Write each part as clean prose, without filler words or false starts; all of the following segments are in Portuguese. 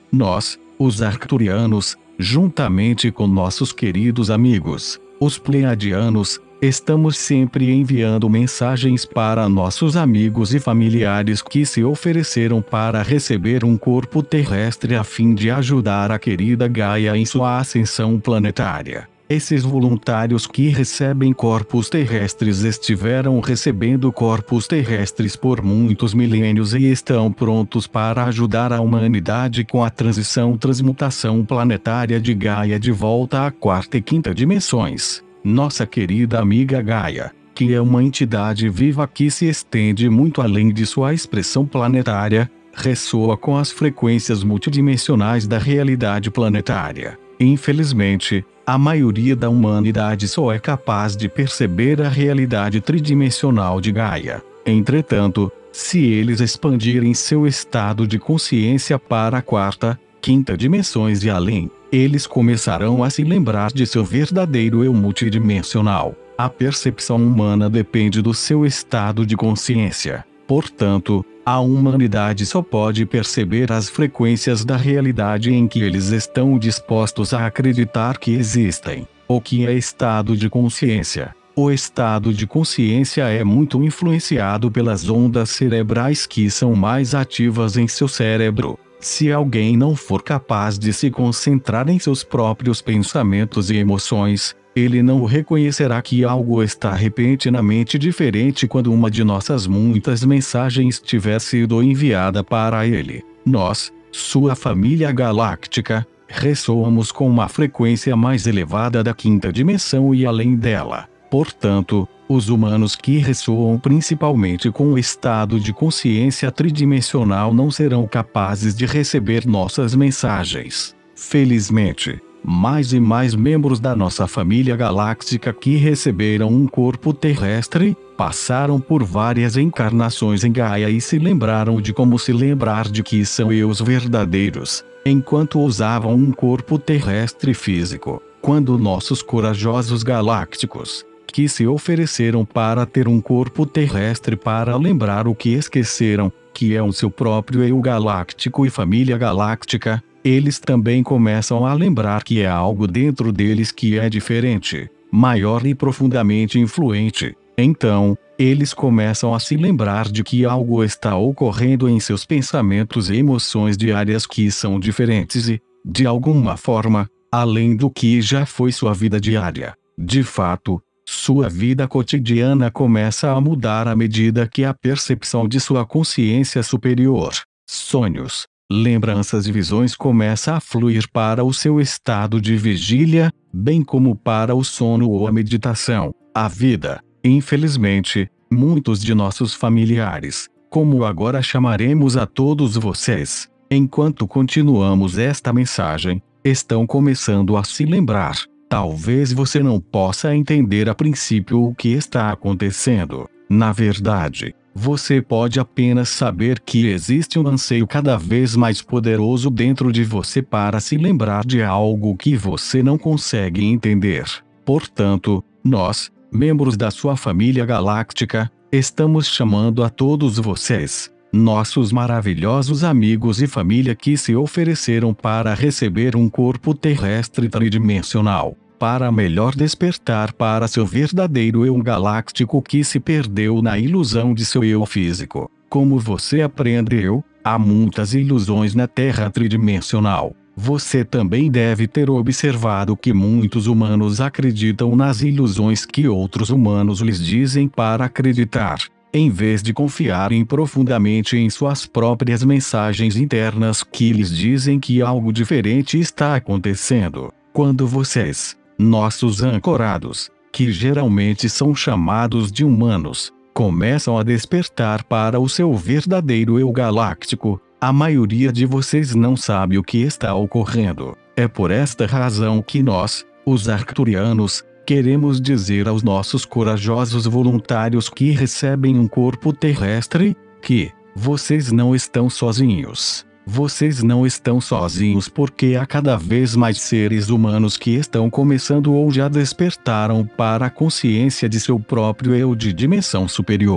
Nós, os arcturianos, juntamente com nossos queridos amigos, os pleiadianos, estamos sempre enviando mensagens para nossos amigos e familiares que se ofereceram para receber um corpo terrestre a fim de ajudar a querida Gaia em sua ascensão planetária. Esses voluntários que recebem corpos terrestres estiveram recebendo corpos terrestres por muitos milênios e estão prontos para ajudar a humanidade com a transmutação planetária de Gaia de volta à quarta e quinta dimensões. Nossa querida amiga Gaia, que é uma entidade viva que se estende muito além de sua expressão planetária, ressoa com as frequências multidimensionais da realidade planetária. Infelizmente, a maioria da humanidade só é capaz de perceber a realidade tridimensional de Gaia. Entretanto, se eles expandirem seu estado de consciência para a quarta, quinta dimensões e além, eles começarão a se lembrar de seu verdadeiro eu multidimensional. A percepção humana depende do seu estado de consciência. Portanto, a humanidade só pode perceber as frequências da realidade em que eles estão dispostos a acreditar que existem. O que é estado de consciência? O estado de consciência é muito influenciado pelas ondas cerebrais que são mais ativas em seu cérebro. Se alguém não for capaz de se concentrar em seus próprios pensamentos e emoções, ele não reconhecerá que algo está repentinamente diferente quando uma de nossas muitas mensagens tiver sido enviada para ele. Nós, sua família galáctica, ressoamos com uma frequência mais elevada da quinta dimensão e além dela. Portanto, os humanos que ressoam principalmente com o estado de consciência tridimensional não serão capazes de receber nossas mensagens. Felizmente, mais e mais membros da nossa família galáctica que receberam um corpo terrestre, passaram por várias encarnações em Gaia e se lembraram de como se lembrar de que são eus verdadeiros, enquanto usavam um corpo terrestre físico. Quando nossos corajosos galácticos, que se ofereceram para ter um corpo terrestre para lembrar o que esqueceram, que é o seu próprio eu galáctico e família galáctica, eles também começam a lembrar que é algo dentro deles que é diferente, maior e profundamente influente. Então, eles começam a se lembrar de que algo está ocorrendo em seus pensamentos e emoções diárias que são diferentes e, de alguma forma, além do que já foi sua vida diária. De fato, sua vida cotidiana começa a mudar à medida que a percepção de sua consciência superior, sonhos, lembranças e visões começa a fluir para o seu estado de vigília, bem como para o sono ou a meditação. A vida, infelizmente, muitos de nossos familiares, como agora chamaremos a todos vocês, enquanto continuamos esta mensagem, estão começando a se lembrar. Talvez você não possa entender a princípio o que está acontecendo. Na verdade, você pode apenas saber que existe um anseio cada vez mais poderoso dentro de você para se lembrar de algo que você não consegue entender. Portanto, nós, membros da sua família galáctica, estamos chamando a todos vocês, nossos maravilhosos amigos e família que se ofereceram para receber um corpo terrestre tridimensional, para melhor despertar para seu verdadeiro eu galáctico que se perdeu na ilusão de seu eu físico. Como você aprendeu, há muitas ilusões na Terra tridimensional. Você também deve ter observado que muitos humanos acreditam nas ilusões que outros humanos lhes dizem para acreditar, em vez de confiarem profundamente em suas próprias mensagens internas que lhes dizem que algo diferente está acontecendo. Quando vocês, nossos ancorados, que geralmente são chamados de humanos, começam a despertar para o seu verdadeiro eu galáctico, a maioria de vocês não sabe o que está ocorrendo. É por esta razão que nós, os arcturianos, queremos dizer aos nossos corajosos voluntários que recebem um corpo terrestre, que vocês não estão sozinhos. Vocês não estão sozinhos porque há cada vez mais seres humanos que estão começando ou já despertaram para a consciência de seu próprio eu de dimensão superior.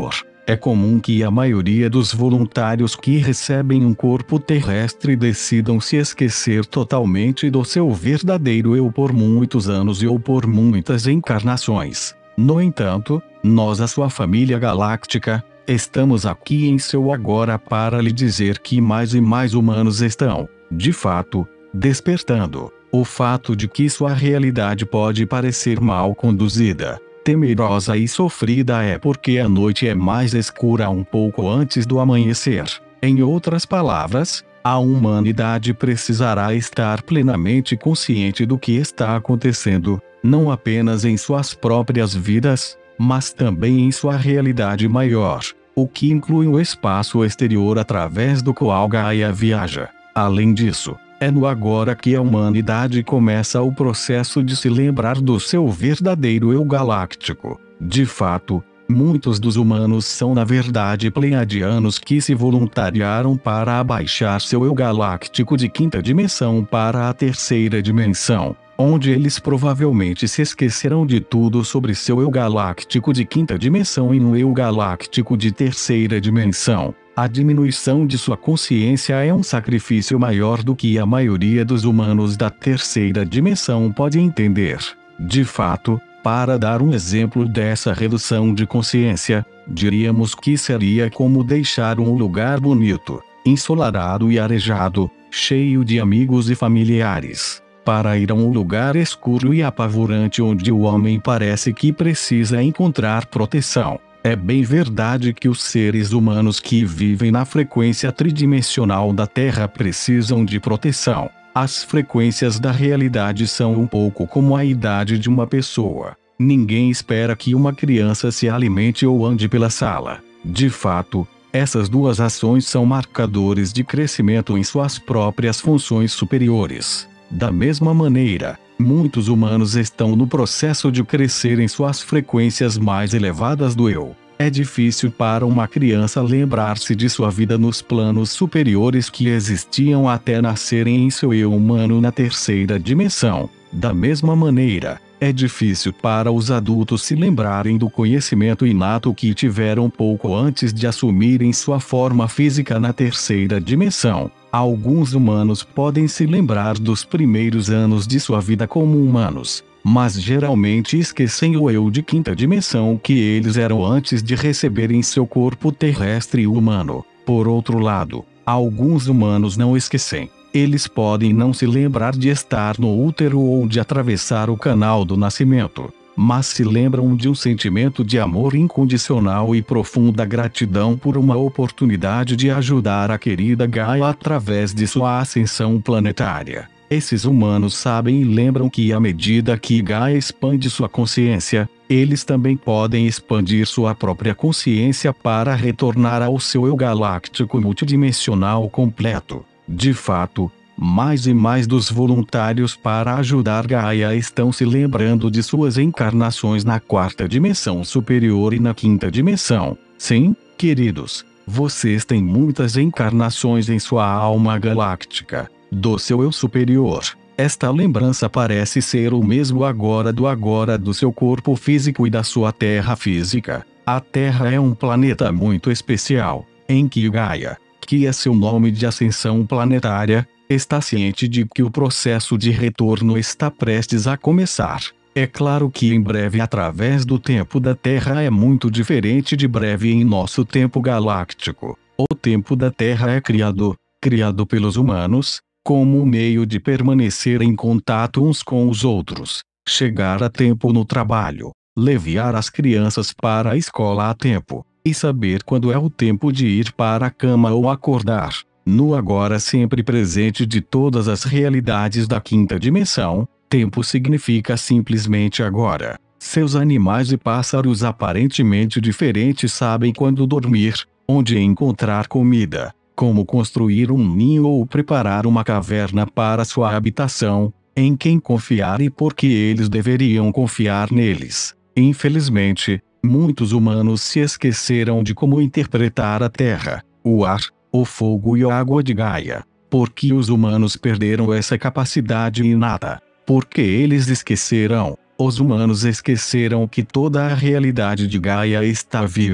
É comum que a maioria dos voluntários que recebem um corpo terrestre decidam se esquecer totalmente do seu verdadeiro eu por muitos anos e ou por muitas encarnações. No entanto, nós, a sua família galáctica, estamos aqui em seu agora para lhe dizer que mais e mais humanos estão, de fato, despertando. O fato de que sua realidade pode parecer mal conduzida, temerosa e sofrida é porque a noite é mais escura um pouco antes do amanhecer. Em outras palavras, a humanidade precisará estar plenamente consciente do que está acontecendo, não apenas em suas próprias vidas, mas também em sua realidade maior, o que inclui o espaço exterior através do qual Gaia viaja. Além disso, é no agora que a humanidade começa o processo de se lembrar do seu verdadeiro eu galáctico. De fato, muitos dos humanos são na verdade pleiadianos que se voluntariaram para abaixar seu eu galáctico de quinta dimensão para a terceira dimensão, onde eles provavelmente se esquecerão de tudo sobre seu eu galáctico de quinta dimensão em um eu galáctico de terceira dimensão. A diminuição de sua consciência é um sacrifício maior do que a maioria dos humanos da terceira dimensão pode entender. De fato, para dar um exemplo dessa redução de consciência, diríamos que seria como deixar um lugar bonito, ensolarado e arejado, cheio de amigos e familiares, para ir a um lugar escuro e apavorante onde o homem parece que precisa encontrar proteção. É bem verdade que os seres humanos que vivem na frequência tridimensional da Terra precisam de proteção. As frequências da realidade são um pouco como a idade de uma pessoa. Ninguém espera que uma criança se alimente ou ande pela sala. De fato, essas duas ações são marcadores de crescimento em suas próprias funções superiores. Da mesma maneira, muitos humanos estão no processo de crescer em suas frequências mais elevadas do eu. É difícil para uma criança lembrar-se de sua vida nos planos superiores que existiam até nascerem em seu eu humano na terceira dimensão. Da mesma maneira, é difícil para os adultos se lembrarem do conhecimento inato que tiveram pouco antes de assumirem sua forma física na terceira dimensão. Alguns humanos podem se lembrar dos primeiros anos de sua vida como humanos, mas geralmente esquecem o eu de quinta dimensão que eles eram antes de receberem seu corpo terrestre humano. Por outro lado, alguns humanos não esquecem. Eles podem não se lembrar de estar no útero ou de atravessar o canal do nascimento, mas se lembram de um sentimento de amor incondicional e profunda gratidão por uma oportunidade de ajudar a querida Gaia através de sua ascensão planetária. Esses humanos sabem e lembram que à medida que Gaia expande sua consciência, eles também podem expandir sua própria consciência para retornar ao seu eu galáctico multidimensional completo. De fato, mais e mais dos voluntários para ajudar Gaia estão se lembrando de suas encarnações na quarta dimensão superior e na quinta dimensão. Sim, queridos, vocês têm muitas encarnações em sua alma galáctica, do seu eu superior. Esta lembrança parece ser o mesmo agora do seu corpo físico e da sua terra física. A Terra é um planeta muito especial, em que Gaia, que é seu nome de ascensão planetária, está ciente de que o processo de retorno está prestes a começar. É claro que em breve através do tempo da Terra é muito diferente de breve em nosso tempo galáctico. O tempo da Terra é criado pelos humanos, como um meio de permanecer em contato uns com os outros, chegar a tempo no trabalho, levar as crianças para a escola a tempo, e saber quando é o tempo de ir para a cama ou acordar. No agora sempre presente de todas as realidades da quinta dimensão, tempo significa simplesmente agora. Seus animais e pássaros aparentemente diferentes sabem quando dormir, onde encontrar comida, como construir um ninho ou preparar uma caverna para sua habitação, em quem confiar e por que eles deveriam confiar neles. Infelizmente, muitos humanos se esqueceram de como interpretar a terra, o ar, o fogo e a água de Gaia, porque os humanos perderam essa capacidade inata. Porque eles esqueceram, os humanos esqueceram que toda a realidade de Gaia está viva.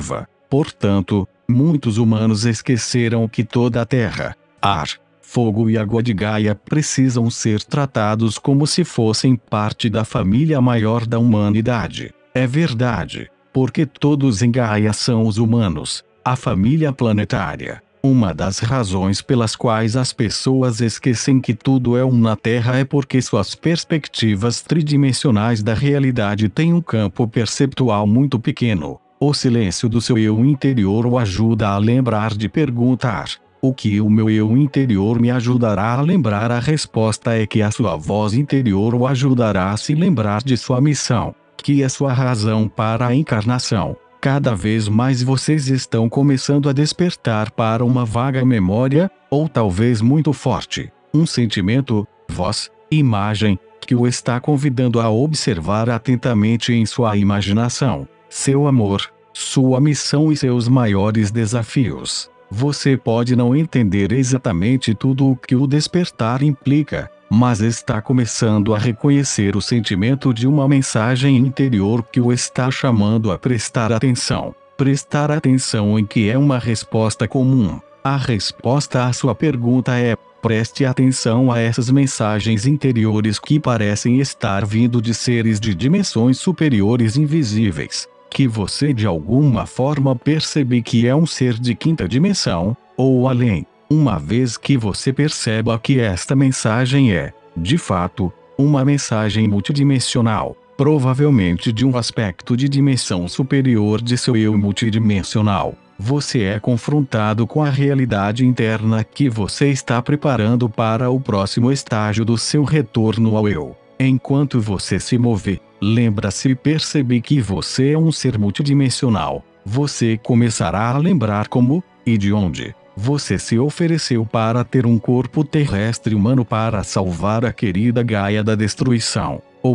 Portanto, muitos humanos esqueceram que toda a terra, ar, fogo e água de Gaia precisam ser tratados como se fossem parte da família maior da humanidade. É verdade, porque todos em Gaia são os humanos, a família planetária. Uma das razões pelas quais as pessoas esquecem que tudo é um na Terra é porque suas perspectivas tridimensionais da realidade têm um campo perceptual muito pequeno. O silêncio do seu eu interior o ajuda a lembrar de perguntar: o que o meu eu interior me ajudará a lembrar? A resposta é que a sua voz interior o ajudará a se lembrar de sua missão, que é sua razão para a encarnação. Cada vez mais vocês estão começando a despertar para uma vaga memória, ou talvez muito forte, um sentimento, voz, imagem, que o está convidando a observar atentamente em sua imaginação, seu amor, sua missão e seus maiores desafios. Você pode não entender exatamente tudo o que o despertar implica, mas está começando a reconhecer o sentimento de uma mensagem interior que o está chamando a prestar atenção. Prestar atenção em que é uma resposta comum. A resposta à sua pergunta é: preste atenção a essas mensagens interiores que parecem estar vindo de seres de dimensões superiores invisíveis, que você de alguma forma percebe que é um ser de quinta dimensão, ou além. Uma vez que você perceba que esta mensagem é, de fato, uma mensagem multidimensional, provavelmente de um aspecto de dimensão superior de seu eu multidimensional, você é confrontado com a realidade interna que você está preparando para o próximo estágio do seu retorno ao eu. Enquanto você se move, lembra-se e percebe que você é um ser multidimensional. Você começará a lembrar como, e de onde, você se ofereceu para ter um corpo terrestre humano para salvar a querida Gaia da destruição. O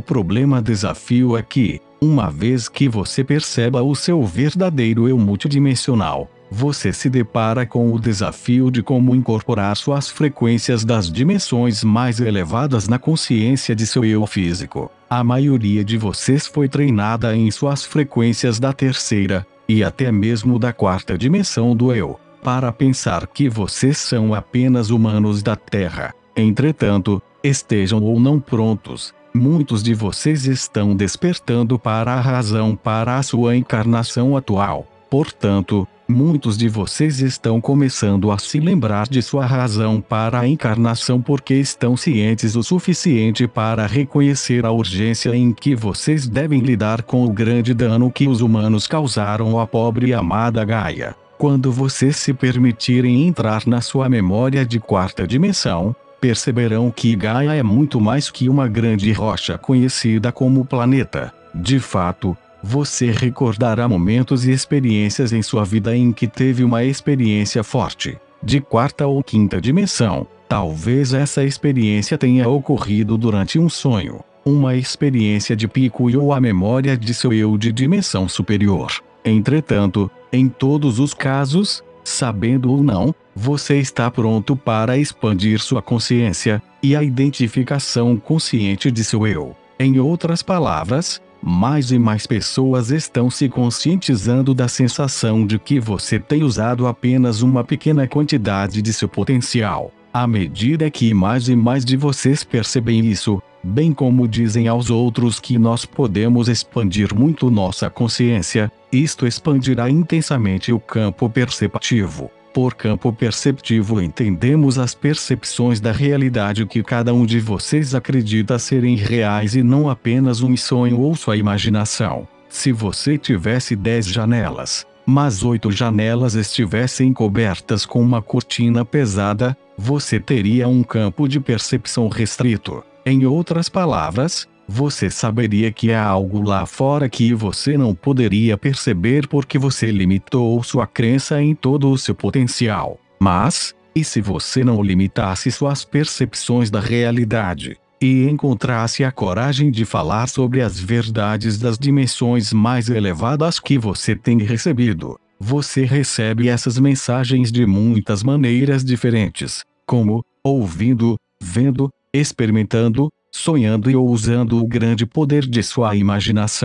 desafio é que, uma vez que você perceba o seu verdadeiro eu multidimensional, você se depara com o desafio de como incorporar suas frequências das dimensões mais elevadas na consciência de seu eu físico. A maioria de vocês foi treinada em suas frequências da terceira, e até mesmo da quarta dimensão do eu, para pensar que vocês são apenas humanos da Terra. Entretanto, estejam ou não prontos, muitos de vocês estão despertando para a razão para a sua encarnação atual. Portanto, muitos de vocês estão começando a se lembrar de sua razão para a encarnação porque estão cientes o suficiente para reconhecer a urgência em que vocês devem lidar com o grande dano que os humanos causaram à pobre e amada Gaia. Quando vocês se permitirem entrar na sua memória de quarta dimensão, perceberão que Gaia é muito mais que uma grande rocha conhecida como planeta. De fato, você recordará momentos e experiências em sua vida em que teve uma experiência forte, de quarta ou quinta dimensão. Talvez essa experiência tenha ocorrido durante um sonho, uma experiência de pico ou a memória de seu eu de dimensão superior. Entretanto, em todos os casos, sabendo ou não, você está pronto para expandir sua consciência e a identificação consciente de seu eu. Em outras palavras, mais e mais pessoas estão se conscientizando da sensação de que você tem usado apenas uma pequena quantidade de seu potencial. À medida que mais e mais de vocês percebem isso, bem como dizem aos outros que nós podemos expandir muito nossa consciência, isto expandirá intensamente o campo perceptivo. Por campo perceptivo entendemos as percepções da realidade que cada um de vocês acredita serem reais e não apenas um sonho ou sua imaginação. Se você tivesse 10 janelas, mas 8 janelas estivessem cobertas com uma cortina pesada, você teria um campo de percepção restrito. Em outras palavras, você saberia que há algo lá fora que você não poderia perceber porque você limitou sua crença em todo o seu potencial. Mas, e se você não limitasse suas percepções da realidade, e encontrasse a coragem de falar sobre as verdades das dimensões mais elevadas que você tem recebido? Você recebe essas mensagens de muitas maneiras diferentes, como ouvindo, vendo, experimentando, sonhando e ou usando o grande poder de sua imaginação.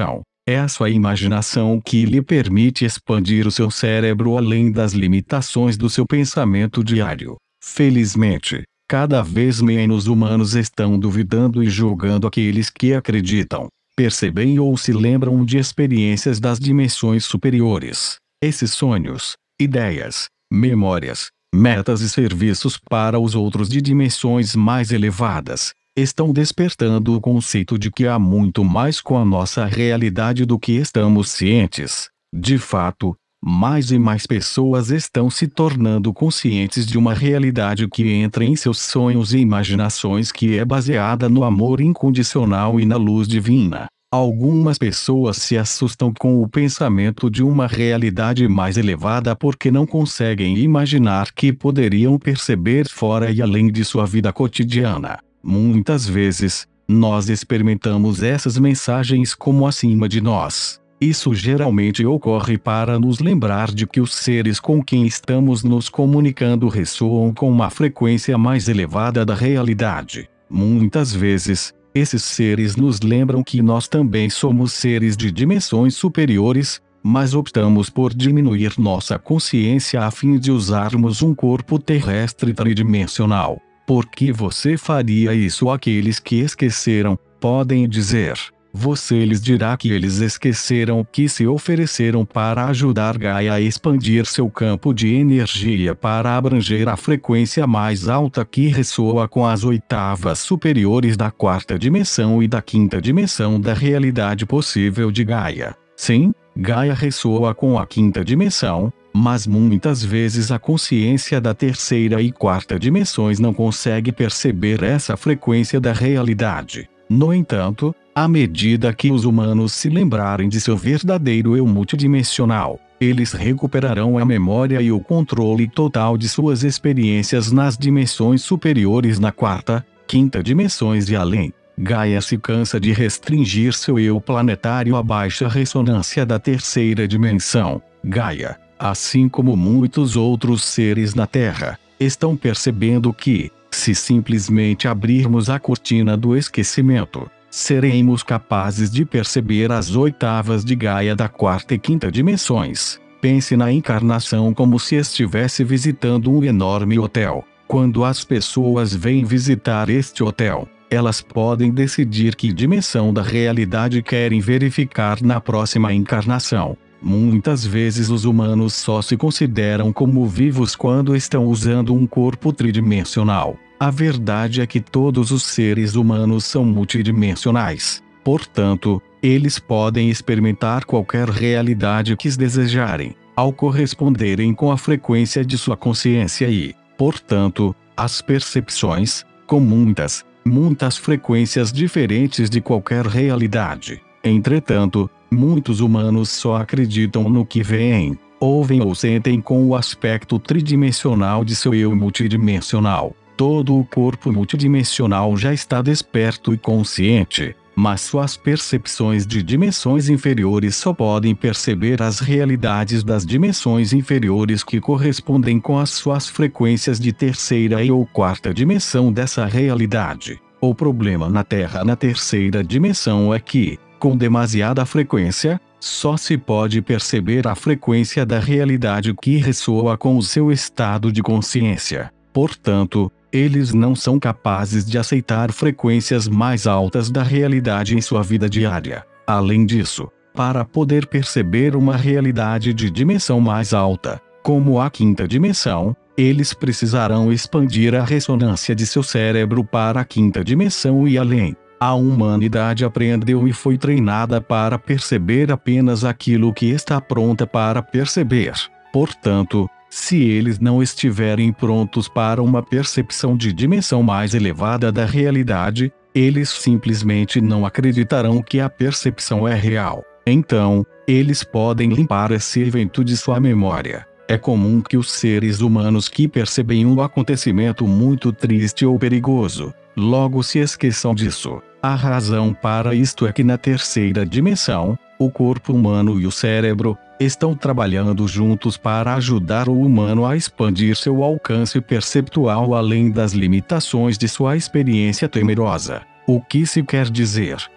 É a sua imaginação que lhe permite expandir o seu cérebro além das limitações do seu pensamento diário. Felizmente, cada vez menos humanos estão duvidando e julgando aqueles que acreditam, percebem ou se lembram de experiências das dimensões superiores. Esses sonhos, ideias, memórias, metas e serviços para os outros de dimensões mais elevadas estão despertando o conceito de que há muito mais com a nossa realidade do que estamos cientes. De fato, mais e mais pessoas estão se tornando conscientes de uma realidade que entra em seus sonhos e imaginações, que é baseada no amor incondicional e na luz divina. Algumas pessoas se assustam com o pensamento de uma realidade mais elevada porque não conseguem imaginar que poderiam perceber fora e além de sua vida cotidiana. Muitas vezes, nós experimentamos essas mensagens como acima de nós. Isso geralmente ocorre para nos lembrar de que os seres com quem estamos nos comunicando ressoam com uma frequência mais elevada da realidade. Muitas vezes, esses seres nos lembram que nós também somos seres de dimensões superiores, mas optamos por diminuir nossa consciência a fim de usarmos um corpo terrestre tridimensional. Por que você faria isso? Aqueles que esqueceram podem dizer. Você lhes dirá que eles esqueceram que se ofereceram para ajudar Gaia a expandir seu campo de energia para abranger a frequência mais alta que ressoa com as oitavas superiores da quarta dimensão e da quinta dimensão da realidade possível de Gaia. Sim, Gaia ressoa com a quinta dimensão, mas muitas vezes a consciência da terceira e quarta dimensões não consegue perceber essa frequência da realidade. No entanto, à medida que os humanos se lembrarem de seu verdadeiro eu multidimensional, eles recuperarão a memória e o controle total de suas experiências nas dimensões superiores, na quarta, quinta dimensões e além. Gaia se cansa de restringir seu eu planetário à baixa ressonância da terceira dimensão. Gaia, assim como muitos outros seres na Terra, estão percebendo que, se simplesmente abrirmos a cortina do esquecimento, seremos capazes de perceber as oitavas de Gaia da quarta e quinta dimensões. Pense na encarnação como se estivesse visitando um enorme hotel. Quando as pessoas vêm visitar este hotel, elas podem decidir que dimensão da realidade querem verificar na próxima encarnação. Muitas vezes os humanos só se consideram como vivos quando estão usando um corpo tridimensional. A verdade é que todos os seres humanos são multidimensionais. Portanto, eles podem experimentar qualquer realidade que desejarem, ao corresponderem com a frequência de sua consciência e, portanto, as percepções, com muitas frequências diferentes de qualquer realidade. Entretanto, muitos humanos só acreditam no que veem, ouvem ou sentem com o aspecto tridimensional de seu eu multidimensional. Todo o corpo multidimensional já está desperto e consciente, mas suas percepções de dimensões inferiores só podem perceber as realidades das dimensões inferiores que correspondem com as suas frequências de terceira e ou quarta dimensão dessa realidade. O problema na Terra na terceira dimensão é que, com demasiada frequência, só se pode perceber a frequência da realidade que ressoa com o seu estado de consciência. Portanto, eles não são capazes de aceitar frequências mais altas da realidade em sua vida diária. Além disso, para poder perceber uma realidade de dimensão mais alta, como a quinta dimensão, eles precisarão expandir a ressonância de seu cérebro para a quinta dimensão e além. A humanidade aprendeu e foi treinada para perceber apenas aquilo que está pronta para perceber. Portanto, se eles não estiverem prontos para uma percepção de dimensão mais elevada da realidade, eles simplesmente não acreditarão que a percepção é real. Então, eles podem limpar esse evento de sua memória. É comum que os seres humanos que percebem um acontecimento muito triste ou perigoso, logo se esqueçam disso. A razão para isto é que na terceira dimensão, o corpo humano e o cérebro estão trabalhando juntos para ajudar o humano a expandir seu alcance perceptual além das limitações de sua experiência temerosa. O que se quer dizer?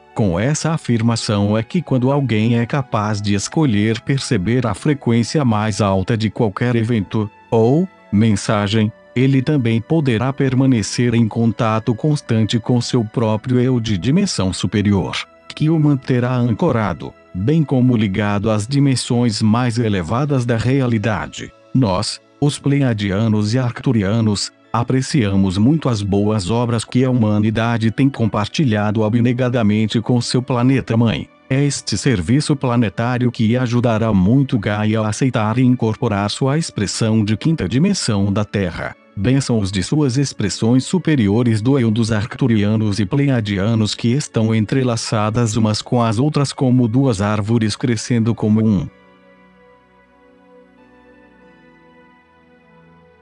Com essa afirmação é que quando alguém é capaz de escolher perceber a frequência mais alta de qualquer evento, ou mensagem, ele também poderá permanecer em contato constante com seu próprio eu de dimensão superior, que o manterá ancorado, bem como ligado às dimensões mais elevadas da realidade. Nós, os Pleiadianos e Arcturianos, apreciamos muito as boas obras que a humanidade tem compartilhado abnegadamente com seu planeta-mãe. É este serviço planetário que ajudará muito Gaia a aceitar e incorporar sua expressão de quinta dimensão da Terra. Bênçãos de suas expressões superiores do eu dos Arcturianos e Pleiadianos que estão entrelaçadas umas com as outras como duas árvores crescendo como um.